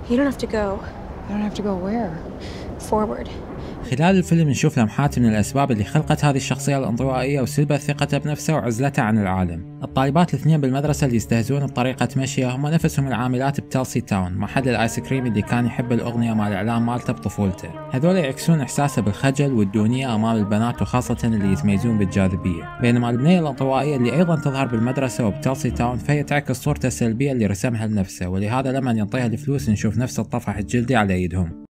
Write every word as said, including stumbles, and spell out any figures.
You don't have to go. I don't have to go where? Forward. خلال الفيلم نشوف لمحات من الأسباب اللي خلقت هذه الشخصية الانطوائية وسلبت ثقته بنفسه وعزلته عن العالم. الطالبات الاثنين بالمدرسة اللي يستهزئون بطريقة مشيه هم نفسهم العاملات بتلسي تاون، محل الآيس كريم اللي كان يحب الأغنية مال الإعلان مالته بطفولته. هذول يعكسون إحساسه بالخجل والدونية أمام البنات وخاصة اللي يتميزون بالجاذبية، بينما البنية الانطوائية اللي أيضا تظهر بالمدرسة وبتلسي تاون فهي تعكس صورته السلبية اللي رسمها لنفسه، ولهذا لما ينطيها الفلوس نشوف نفس الطفح الجلدي على يدهم.